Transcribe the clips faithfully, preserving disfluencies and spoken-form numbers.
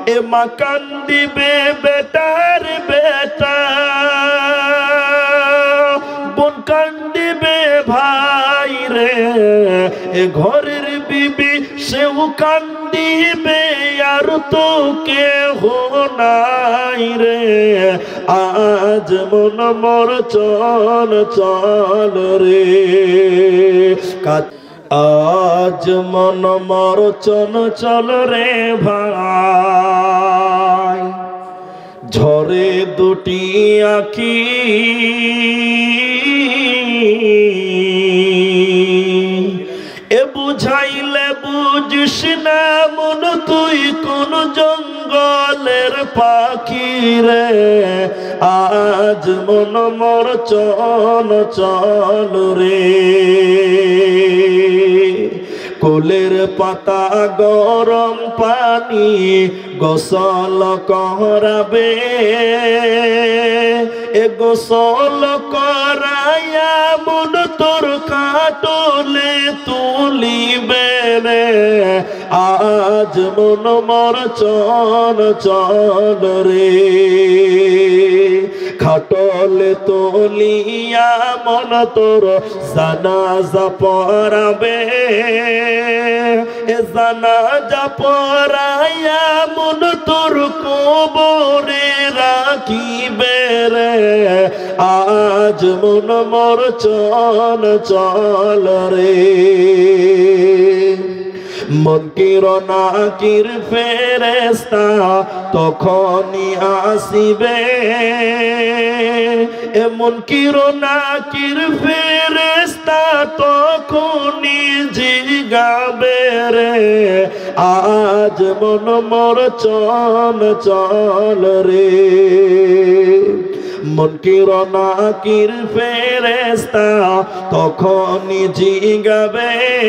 এ মা কান্দিবে বেটার বেটা, বোন কান্দিবে ভাই রে, এ ঘরের বিবি সেও কান্দিবে আর তো কেহ নাই রে। আজ মন মোর চল চল রে, আজ মন মোর চল চল রে ভাই। ঝরে দুটি আঁখি এ বুঝাইলে বুঝিস না মন তুই কোন জঙ্গলের পাখি রে। আজ মন মোর চল চল রে, কোলের পাতা গরম পানি গোসল করাবে, এ গোসল করাইয়া মন তোর কাটলে তুলিবে রে। আজ মন মোর চল চল রে, খাটলে তুলিয়া মন তোর জানাজা পড়াবে, এ জানাজা পড়াইয়া মন তোর কবরে রাখিবে রে। আজ মন মোর চল চল রে, মনকির নাকির ফেরেশতা তখনই আসিবে, এ মনকির নাকির ফেরেশতা তখনই জিগাবে রে। আজ মন মোর চল চল রে, মনকির নাকির ফেরেশতা তখনই জিগাবে,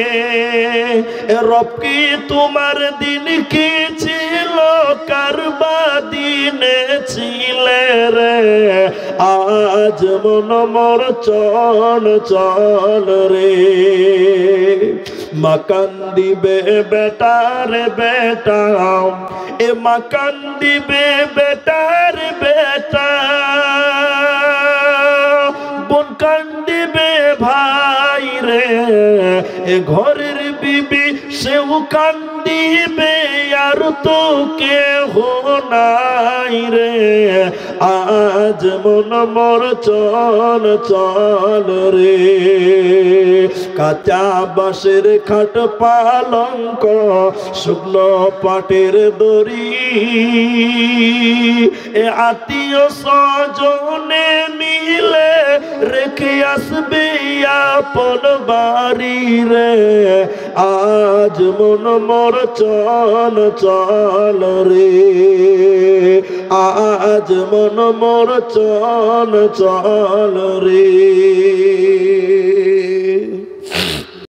রব কি তোমার দিন কি ছিল কারবা দিনে ছিলে রে। আজ মন মোর চল চল রে, মা কান্দিবে বেটার বেটা, এ মা কান্দিবে বেটার বেটা, বোন কান্দিবে ভাই রে, এ ঘরের বিবি সেও কান্দিবে আর তো কেহ নাই রে। আজ মন মোর চল চল রে, কাঁচা বাঁশের খাট পালঙ্ক শুকনো পাটের দড়ি, এ আত্মীয় স্বজনে মিলে রেখে আসবে আপন বাড়ি রে। আজ মন মোর চল চল রে, আজ মন মোর চল চল রে।